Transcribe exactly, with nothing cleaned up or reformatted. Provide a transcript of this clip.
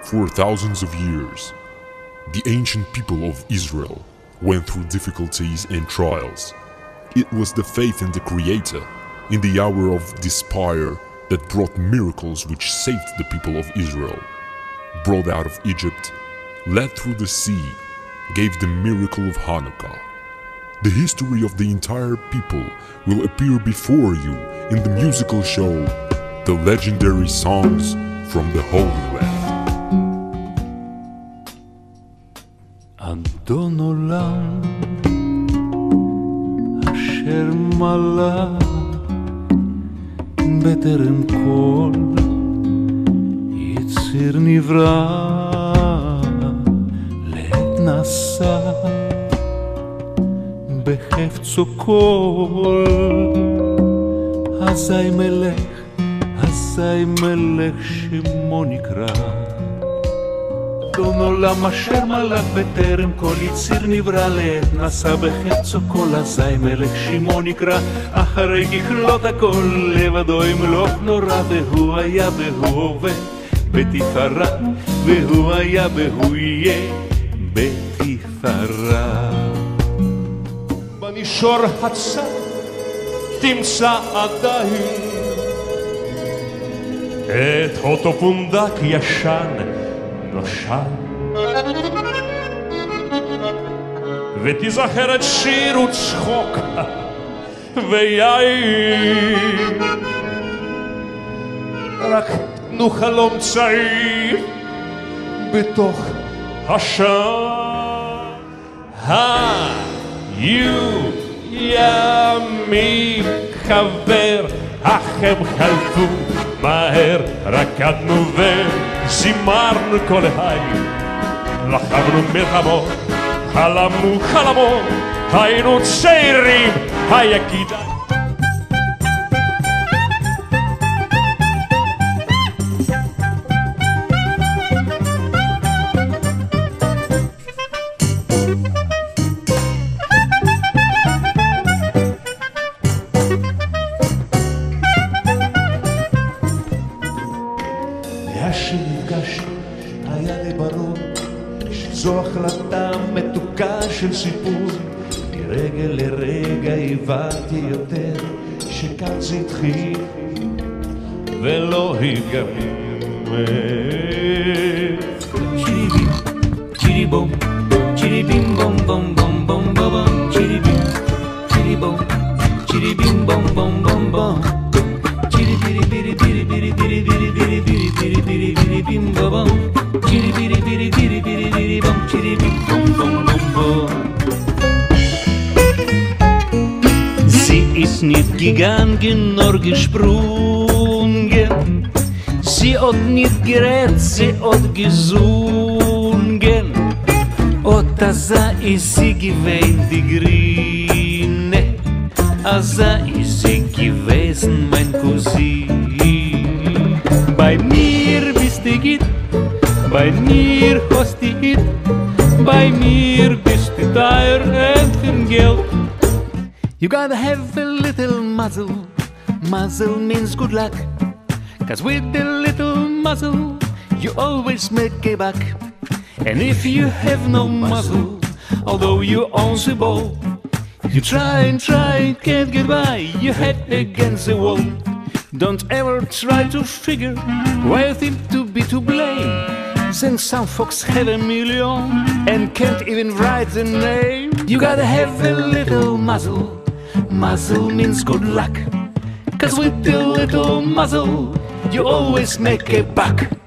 For thousands of years, the ancient people of Israel went through difficulties and trials. It was the faith in the Creator in the hour of despair that brought miracles which saved the people of Israel. Brought out of Egypt, led through the sea, gave the miracle of Hanukkah. The history of the entire people will appear before you in the musical show, The Legendary Songs from the Holy Land. אדון עולם אשר מלך בטרם כל יציר נברא לעת נשא בחפצו כל אזי מלך אזי מלך שמו נקרא אדון עולם אשר מלך בטרם כל יציר נברא לעת נשא בחפצו כל אזי מלך שמו נקרא אחרי ככלות הכל לבדו ימלוך נורא והוא היה והוא הווה בתפארה והוא היה והוא יהיה בתפארה במישור הצר תמצא עדיין את אותו פונדק ישן נושן ותיזכר את שיר וצחוק ויין רק תנו חלום צעיר בתוך השם היו ימים חבר אך הם חלפו מהר רקדנו וזימרנו כל הלילה לחמנו מלחמות חלמו חלמות היינו צעירים היה כדאי שנפגש היה לי ברור שזו החלטה מתוקה של סיפור מרגע לרגע הבנתי יותר שכאן זה התחיל ולא התגמר צ'יריבים צ'יריבום צ'יריבים בום בום בום בום בום צ'יריבים צ'יריבום צ'יריבים בום בום בום בום Sie ist nicht gegangen, nur gesprungen. Sie hat nicht gerät, sie hat gesungen. Und da ist sie gewesen, die Grüne. Da ist sie gewesen, mein Cousin. Bei mir bist du gut, bei mir hast du Hit, bei mir bist du teuer und für Geld. You gotta have a little muzzle, muzzle means good luck, cause with a little muzzle, you always make a buck. And if you have no muzzle, although you own the ball, you try and try and can't get by, your head against the wall. Don't ever try to figure why you think to be to blame. Then some folks have a million and can't even write the name. You gotta have a little muzzle, muzzle means good luck, cause with the little muzzle you always make a buck.